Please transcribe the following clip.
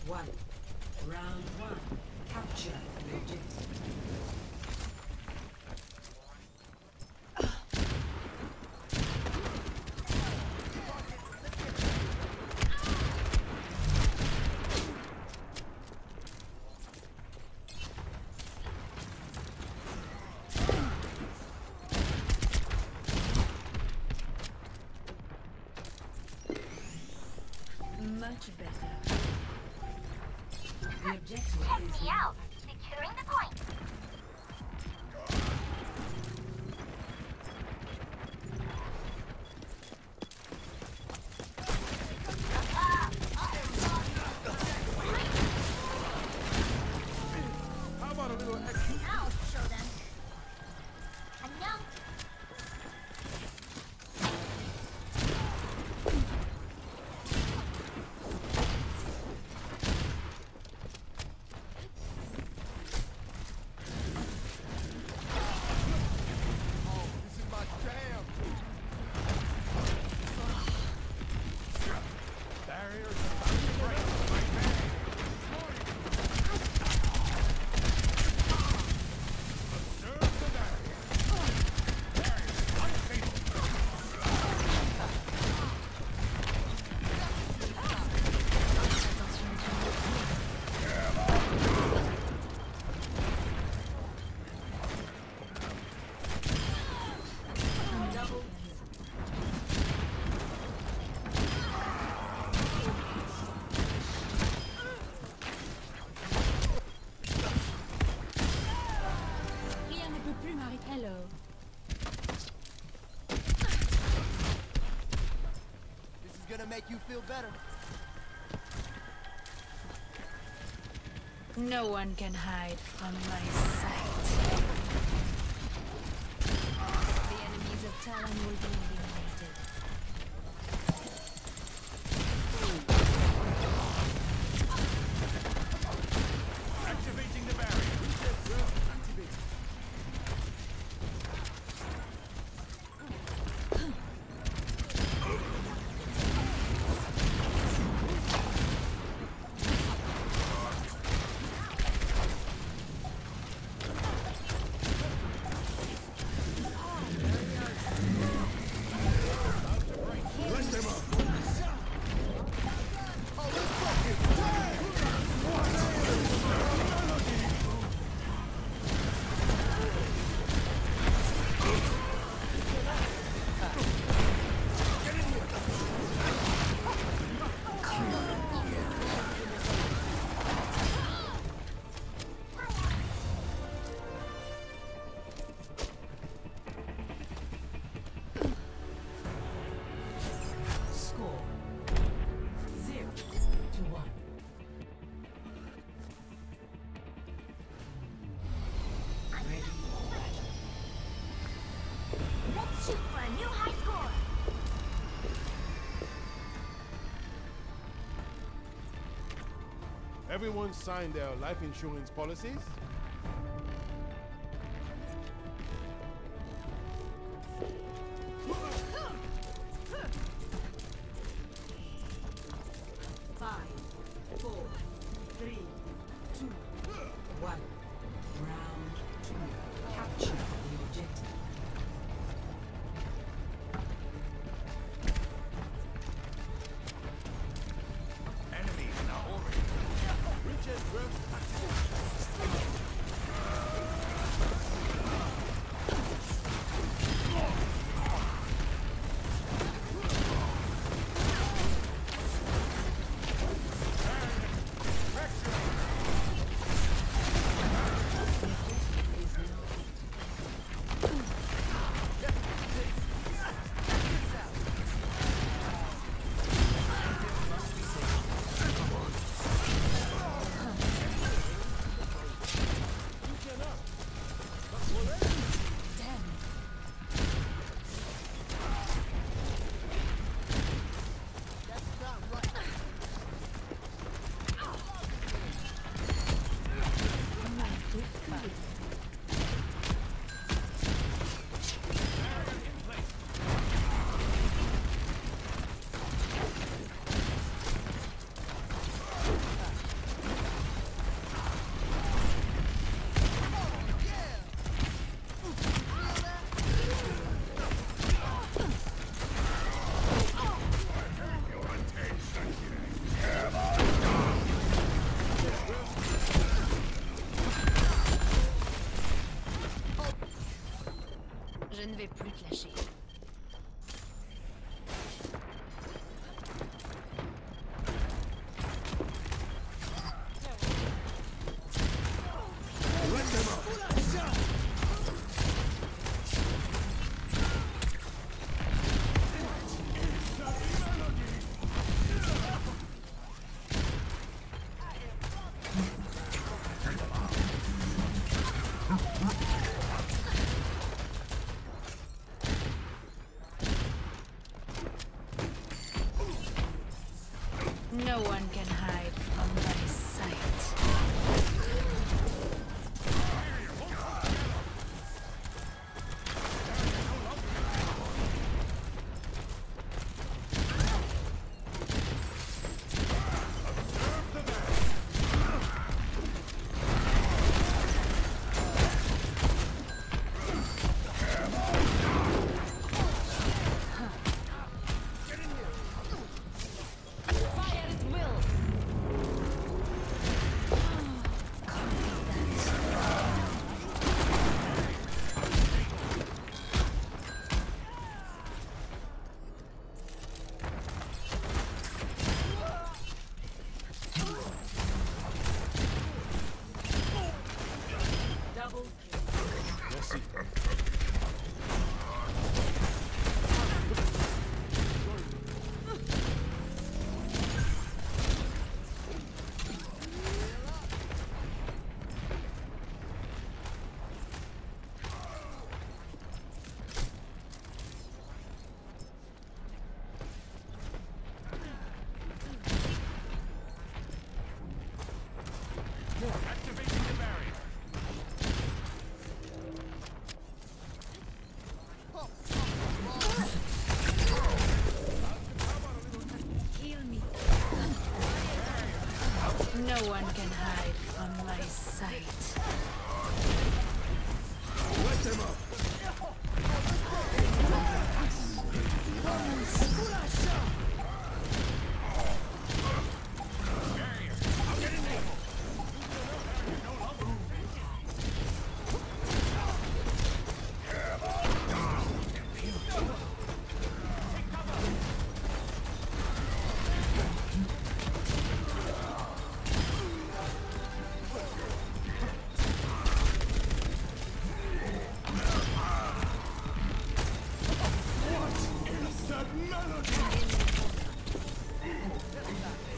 One. Round one. Capture the objective. Much better. The objective Check is me out. Securing the point. How about a little extra? I'll show them. No. Oh, this is my jam. Barriers about to break. Right hand. Observe the barrier. Barrier unstable. Rien ne peut plus m'arrêter. Hello. This is gonna make you feel better. No one can hide from my sight. The enemies of Talon will be eliminated. Activating the barrier. Activate. Bless them up. score 0-1. Ready for battle. Let's shoot for a new high score. Everyone signed their life insurance policies? Five, four, three, two, one. Round two. Capture the objective. Enemies now over. Reach it, bro. No one can hide from my sight. Fire at will! Double kill. Merci. Activating the barrier. Heal me. No one can hide from my sight. Let them up. That melody!